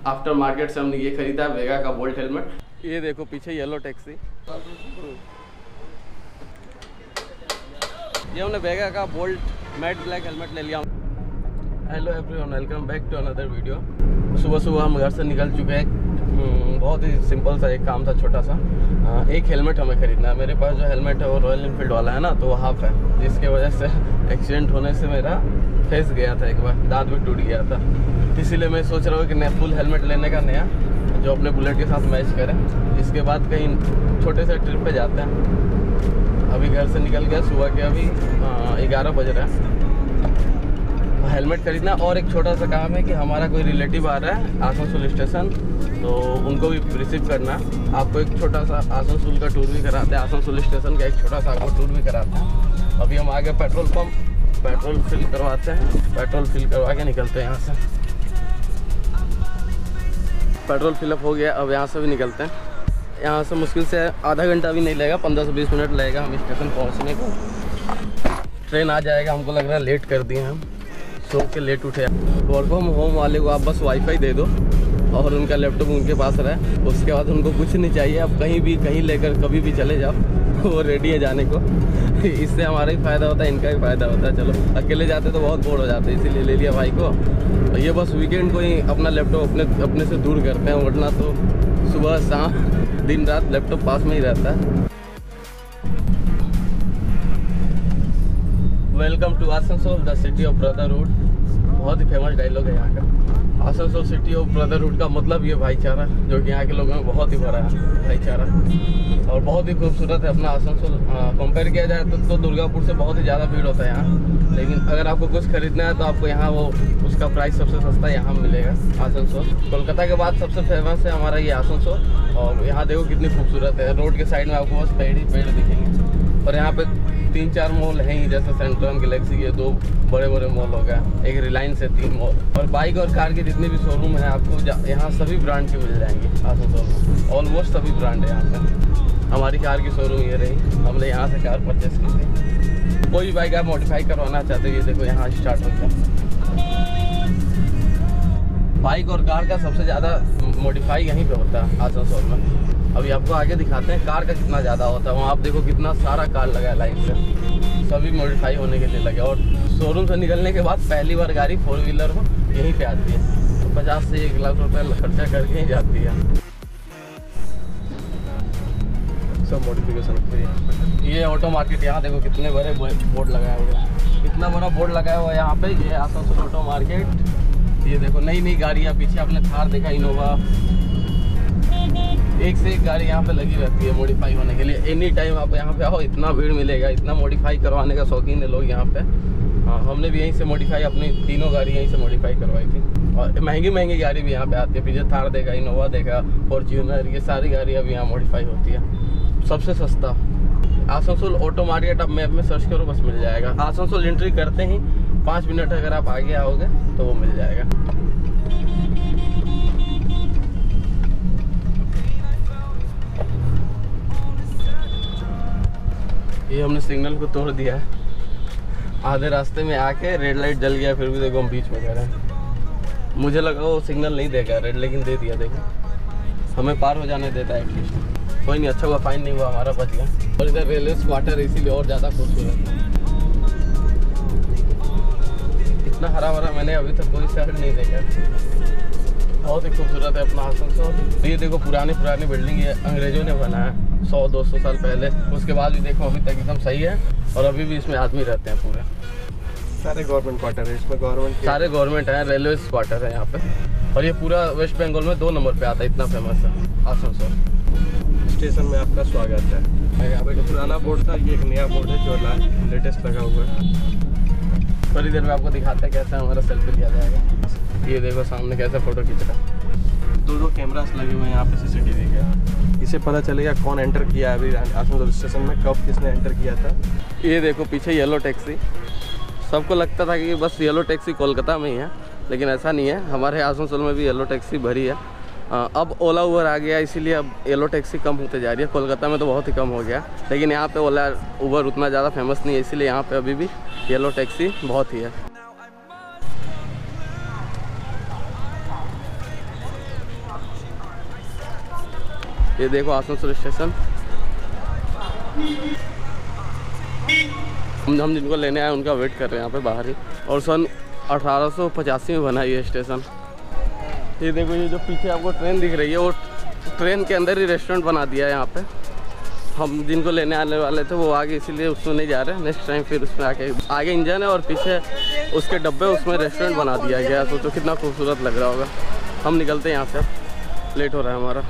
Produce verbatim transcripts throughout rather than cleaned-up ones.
After market से हमने ये खरीदा है वेगा का बोल्ट हेलमेट। ये देखो पीछे येलो टैक्सी, ये हमने वेगा का बोल्ट मैट ब्लैक हेलमेट ले लिया। Hello everyone, welcome back to another video. सुबह सुबह हम घर से निकल चुके हैं। बहुत ही सिंपल सा एक काम था, छोटा सा। एक हेलमेट हमें खरीदना है। मेरे पास जो हेलमेट है वो रॉयल इनफील्ड वाला है ना, तो वो हाफ है, जिसके वजह से एक्सीडेंट होने से मेरा फंस गया था, एक बार दांत भी टूट गया था। इसीलिए मैं सोच रहा हूँ कि नया फुल हेलमेट लेने का नया, जो अपने बुलेट के साथ मैच करें। इसके बाद कहीं छोटे से ट्रिप पे जाते हैं। अभी घर से निकल गया सुबह के, अभी ग्यारह बज रहा है। हेलमेट खरीदना और एक छोटा सा काम है कि हमारा कोई रिलेटिव आ रहा है आसनसोल स्टेशन, तो उनको भी रिसीव करना। आपको एक छोटा सा आसनसोल का टूर भी कराते हैं, आसनसोल स्टेशन का एक छोटा सा आपको टूर भी कराते हैं। अभी हम आगे पेट्रोल पंप पेट्रोल फिल करवाते हैं, पेट्रोल फिल करवा के निकलते हैं यहाँ से। पेट्रोल फिलअप हो गया, अब यहाँ से भी निकलते हैं। यहाँ से मुश्किल से आधा घंटा भी नहीं लगेगा, पंद्रह से बीस मिनट लगेगा हम स्टेशन पहुँचने को। ट्रेन आ जाएगा, हमको लग रहा है लेट कर दिए हम, सो के लेट उठे। वर्क फ्रॉम होम वाले को आप बस वाईफाई दे दो और उनका लैपटॉप उनके पास रहे, उसके बाद उनको कुछ नहीं चाहिए। आप कहीं भी कहीं लेकर कभी भी चले जाओ, वो रेडी है जाने को। इससे हमारा ही फ़ायदा होता है, इनका भी फ़ायदा होता है। चलो अकेले जाते तो बहुत बोर हो जाते, इसीलिए ले लिया भाई को। ये बस वीकेंड को ही अपना लैपटॉप अपने अपने से दूर करते हैं, वरना तो सुबह शाम दिन रात लैपटॉप पास में ही रहता है। Welcome to Asansol the city of brotherhood. बहुत ही फेमस डायलॉग है यहाँ का। आसनसोल सिटी ऑफ ब्रदरहुड का मतलब ये भाईचारा, जो कि यहाँ के लोगों में बहुत ही भरा है भाईचारा, और बहुत ही खूबसूरत है अपना आसनसोल। कंपेयर किया जाए तो, तो दुर्गापुर से बहुत ही ज़्यादा भीड़ होता है यहाँ, लेकिन अगर आपको कुछ खरीदना है तो आपको यहाँ वो उसका प्राइस सबसे सस्ता यहाँ मिलेगा। आसनसोल कोलकाता के बाद सबसे फेमस है हमारा ये आसनसोल। और यहाँ देखो कितनी खूबसूरत है, रोड के साइड में आपको बस पेड़ ही पेड़ दिखेंगे। और यहाँ पे तीन चार मॉल हैं ही, जैसे सेंट्रल गैलेक्सी के दो बड़े बड़े मॉल हो गए, एक रिलायंस है, तीन मॉल। और बाइक और कार के जितने भी शोरूम हैं आपको यहाँ सभी ब्रांड के मिल जाएंगे आसनसोल में। ऑलमोस्ट सभी ब्रांड है यहाँ पे। हमारी कार की शोरूम ये रही, हमने यहाँ से कार परचेस की थी। कोई भी बाइक आप मॉडिफाई करवाना चाहते हो, ये देखो यहाँ स्टार्ट हो गया। बाइक और कार का सबसे ज़्यादा मॉडिफाई यहीं पे होता है आसनसोल में। अभी आपको आगे दिखाते हैं कार का कितना ज़्यादा होता है। वहाँ आप देखो कितना सारा कार लगा है लाइन से, सभी मॉडिफाई होने के लिए लगे। और शोरूम से निकलने के बाद पहली बार गाड़ी फोर व्हीलर हो यहीं पे आती है, तो पचास से एक लाख रुपए खर्चा करके ही जाती है। सब मॉडिफिकेशन। ये ऑटो मार्केट, यहाँ देखो कितने बड़े बोर्ड लगाए हुए हैं, इतना बड़ा बोर्ड लगाया हुआ है यहाँ पे। ये आसनसोल ऑटो मार्केट। ये देखो नई नई गाड़ियाँ, पीछे आपने थार देखा, इनोवा, एक से एक गाड़ी यहाँ पे लगी रहती है मॉडिफाई होने के लिए। एनी टाइम आप यहाँ पे आओ, इतना भीड़ मिलेगा, इतना मॉडिफाई करवाने का शौकीन है लोग यहाँ पे। हाँ, हमने भी यहीं से मॉडिफाई, अपनी तीनों गाड़ी यहीं से मॉडिफाई करवाई थी। और महंगी महंगी गाड़ी भी यहाँ पे आती है, पीछे थार देखा, इनोवा देखा, फॉर्च्यूनर, ये सारी गाड़ी अभी यहाँ मॉडिफाई होती है। सबसे सस्ता आसनसोल ऑटो मार्केट, आप मैप में सर्च करो बस मिल जाएगा। आसनसोल एंट्री करते ही पाँच मिनट अगर आप आगे आओगे तो वो मिल जाएगा। ये हमने सिग्नल को तोड़ दिया है, आधे रास्ते में आके रेड लाइट जल गया, फिर भी देखो हम बीच में खड़े हैं। मुझे लगा वो सिग्नल नहीं देगा रेड, लेकिन दे दिया। देखो हमें पार हो जाने देता है एटलीस्ट। कोई नहीं, अच्छा हुआ फाइन नहीं हुआ, हमारा बच गया। और इधर रेलवे क्वार्टर इसीलिए और ज़्यादा खूबसूरत है। इतना हरा भरा मैंने अभी तक कोई शहर नहीं देखा। बहुत ही खूबसूरत है अपना आसनसोल। ये देखो पुरानी पुरानी बिल्डिंग, ये अंग्रेजों ने बनाया सौ दो सौ साल पहले। उसके बाद भी देखो अभी तक एकदम सही है, और अभी भी इसमें आदमी रहते हैं पूरे। सारे गवर्नमेंट क्वार्टर है इसमें, गवर्नमेंट सारे गवर्नमेंट हैं, रेलवे क्वार्टर है यहाँ पे। और ये पूरा वेस्ट बंगाल में दो नंबर पे आता है, इतना फेमस है आसनसोल। स्टेशन में आपका स्वागत है। यहाँ पे जो पुराना बोर्ड था, ये एक नया बोर्ड है जो लेटेस्ट लगा हुआ है। थोड़ी देर में आपको दिखाते हैं कैसे हमारा सेल्फी लिया जाएगा। ये देखो सामने कैसे फोटो खींच रहा है। दो दो कैमरास लगे हुए हैं यहाँ पे, सीसीटीवी के। इससे पता चलेगा कौन एंटर किया है अभी आसनसोल स्टेशन में, कब किसने एंटर किया था। ये देखो पीछे येलो टैक्सी। सबको लगता था कि बस येलो टैक्सी कोलकाता में ही है, लेकिन ऐसा नहीं है, हमारे आसनसोल में भी येलो टैक्सी भरी है। अब ओला उबर आ गया, इसीलिए अब येलो टैक्सी कम होते जा रही है। कोलकाता में तो बहुत ही कम हो गया, लेकिन यहाँ पे ओला उबर उतना ज़्यादा फेमस नहीं है, इसीलिए यहाँ पे अभी भी येलो टैक्सी बहुत ही है। ये देखो आसनसोल स्टेशन। हम हम जिनको लेने आए उनका वेट कर रहे हैं यहाँ पे बाहर ही। और सन अठारह सौ पचासी में बना ये स्टेशन। ये देखो ये जो पीछे आपको ट्रेन दिख रही है वो ट्रेन के अंदर ही रेस्टोरेंट बना दिया है यहाँ पे। हम जिनको लेने आने वाले थे वो आगे इसीलिए उसमें नहीं जा रहे, नेक्स्ट टाइम फिर उसमें आके आगे इंजन है और पीछे उसके डब्बे, उसमें रेस्टोरेंट बना दिया गया। सोचो कितना खूबसूरत लग रहा होगा। हम निकलते हैं यहाँ से, लेट हो रहा है हमारा।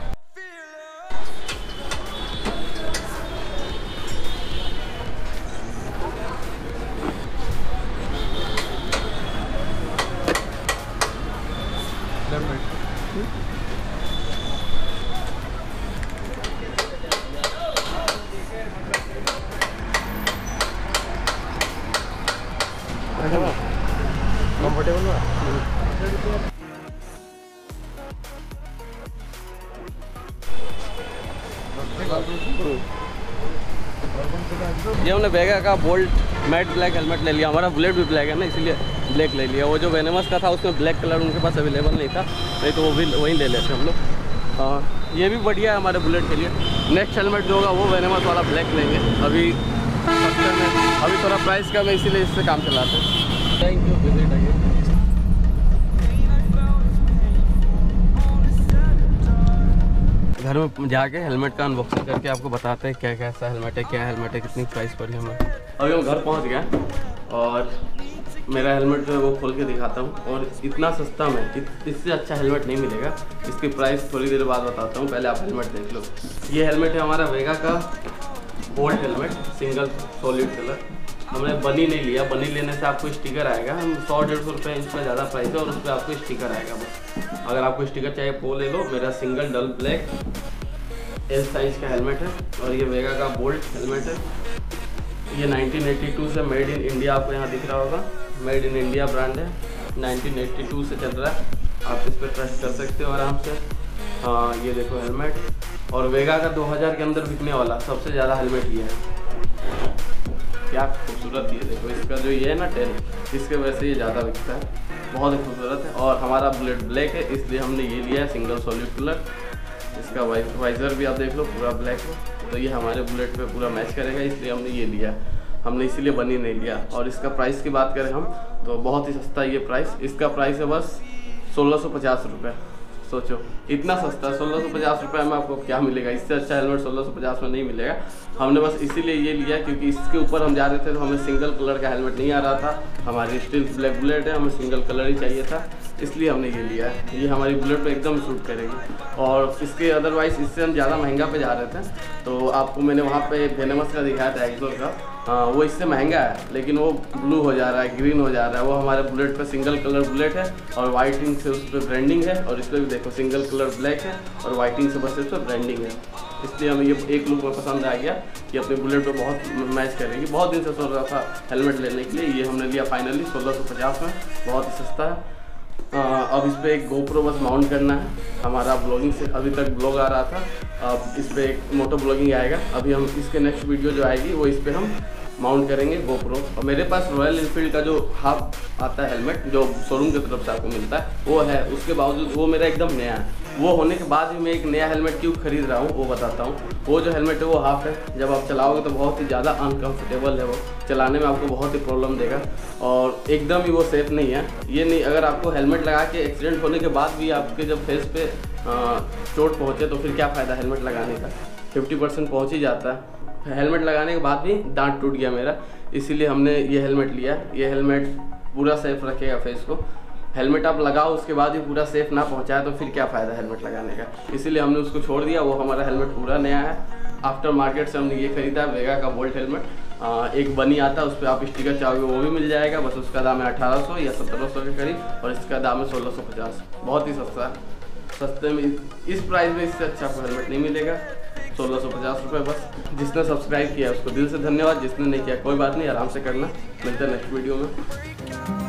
कंफर्टेबल हुआ। ये हमने वेगा का बोल्ट मैट ब्लैक हेलमेट ले लिया। हमारा बुलेट भी ब्लैक है ना, इसीलिए ब्लैक ले लिया। वो जो वेनेमस का था उसमें ब्लैक कलर उनके पास अवेलेबल नहीं था, नहीं तो वो भी वहीं ले लेते हम लोग। हाँ ये भी बढ़िया है हमारे बुलेट के लिए। नेक्स्ट हेलमेट जो होगा वो वेनेमस वाला ब्लैक लेंगे। अभी सस्ते में, अभी थोड़ा प्राइस कम है इसीलिए इससे काम चलाते हैं। Thank you, visit again. घर में जाके हेलमेट का अनबॉक्सिंग करके आपको बताते हैं क्या कैसा हेलमेट है, क्या हेलमेट है, कितनी प्राइस पड़ी हमें। अभी हम घर पहुंच गए और मेरा हेलमेट जो है वो खोल के दिखाता हूँ। और इतना सस्ता में इत, इससे अच्छा हेलमेट नहीं मिलेगा। इसकी प्राइस थोड़ी देर बाद बताता हूँ, पहले आप हेलमेट देख लो। ये हेलमेट है हमारा वेगा का bolt helmet, single solid colour. हमने बनी नहीं लिया, बनी लेने से आपको स्टिकर आएगा। हम सौ डेढ़ सौ रुपये इसका ज़्यादा प्राइस है और उस पर आपको स्टिकर आएगा बस। अगर आपको स्टिकर चाहिए वो ले लो। मेरा single dull black L size का हेलमेट है और ये वेगा का बोल्ट हेलमेट है। ये नाइनटीन एटी टू से मेड इन इंडिया, आपको यहाँ दिख रहा होगा, मेड इन इंडिया ब्रांड है। नाइनटीन एटी टू से चल रहा है, आप इस पर ट्रस्ट कर सकते हो आराम से। हाँ ये देखो हेलमेट। और वेगा का दो हज़ार के अंदर बिकने वाला सबसे ज़्यादा हेलमेट ये है। क्या खूबसूरत, ये देखो इसका जो ये है ना टेल, इसके वजह से ये ज़्यादा बिकता है। बहुत ही खूबसूरत है। और हमारा बुलेट ब्लैक है इसलिए हमने ये लिया है सिंगल सॉलिड कलर। इसका वाइजर भी आप देख लो पूरा ब्लैक है, तो ये हमारे बुलेट पे पूरा मैच करेगा, इसलिए हमने ये लिया। हमने इसीलिए बनी नहीं लिया। और इसका प्राइस की बात करें हम तो बहुत ही सस्ता है ये प्राइस। इसका प्राइस है बस सोलह सौ पचास रुपये। सोचो इतना सस्ता, सोलह सौ पचास रुपये में आपको क्या मिलेगा। इससे अच्छा हेलमेट सोलह सौ पचास में नहीं मिलेगा। हमने बस इसीलिए ये लिया क्योंकि इसके ऊपर हम जा रहे थे तो हमें सिंगल कलर का हेलमेट नहीं आ रहा था। हमारी स्टिल ब्लैक बुलेट है, हमें सिंगल कलर ही चाहिए था, इसलिए हमने ये लिया है। ये हमारी बुलेट पे एकदम सूट करेगी। और इसके अदरवाइज़ इससे हम ज़्यादा महंगा पे जा रहे थे तो आपको मैंने वहाँ पे वेनेमस का दिखाया था एक्सोर का। हाँ वो इससे महंगा है लेकिन वो ब्लू हो जा रहा है, ग्रीन हो जा रहा है। वो हमारे बुलेट पे सिंगल कलर बुलेट है और वाइटिंग से उस पर ब्रांडिंग है। और इस पर भी देखो सिंगल कलर ब्लैक है और वाइटिंग से बस इस पर ब्रांडिंग है। इसलिए हमें ये एक लुक में पसंद आ गया कि अपने बुलेट पे बहुत मैच करेगी। बहुत दिन से सोच रहा था हेलमेट लेने के लिए, ये हमने लिया फाइनली सोलह सौ पचास में। बहुत ही सस्ता है। आ, अब इस पर एक गोप्रो बस माउंट करना है। हमारा ब्लॉगिंग से अभी तक ब्लॉग आ रहा था, अब इस पर एक मोटो ब्लॉगिंग आएगा। अभी हम इसके नेक्स्ट वीडियो जो आएगी वो इस पर हम माउंट करेंगे गोप्रो। और मेरे पास रॉयल एनफील्ड का जो हाफ आता है हेलमेट जो शोरूम की तरफ से आपको मिलता है वो है, उसके बावजूद वो मेरा एकदम नया है। वो होने के बाद भी मैं एक नया हेलमेट क्यों खरीद रहा हूँ वो बताता हूँ। वो जो हेलमेट है वो हाफ है, जब आप चलाओगे तो बहुत ही ज़्यादा अनकंफर्टेबल है। वो चलाने में आपको बहुत ही प्रॉब्लम देगा और एकदम ही वो सेफ़ नहीं है। ये नहीं, अगर आपको हेलमेट लगा के एक्सीडेंट होने के बाद भी आपके जब फेस पे चोट पहुँचे तो फिर क्या फ़ायदा हेलमेट लगाने का। फिफ्टी परसेंट पहुँच ही जाता है। हेलमेट लगाने के बाद भी दांत टूट गया मेरा, इसीलिए हमने ये हेलमेट लिया। ये हेलमेट पूरा सेफ रखेगा फेस को। हेलमेट आप लगाओ उसके बाद भी पूरा सेफ ना पहुंचाए तो फिर क्या फ़ायदा हेलमेट लगाने का। इसीलिए हमने उसको छोड़ दिया। वो हमारा हेलमेट पूरा नया है। आफ्टर मार्केट से हमने ये खरीदा वेगा का बोल्ट हेलमेट। आ, एक बनी आता है, उस पर आप स्टिकर चाहोगे वो भी मिल जाएगा। बस उसका दाम है अठारह सौ या सत्रह सौ के करीब और इसका दाम है सोलह सौ पचास। बहुत ही सस्ता है। सस्ते में इस प्राइस में इससे अच्छा आपको हेलमेट नहीं मिलेगा। सोलह सौ पचास रुपये बस। जिसने सब्सक्राइब किया उसको दिल से धन्यवाद, जिसने नहीं किया कोई बात नहीं, आराम से करना। मिलते हैं नेक्स्ट वीडियो में।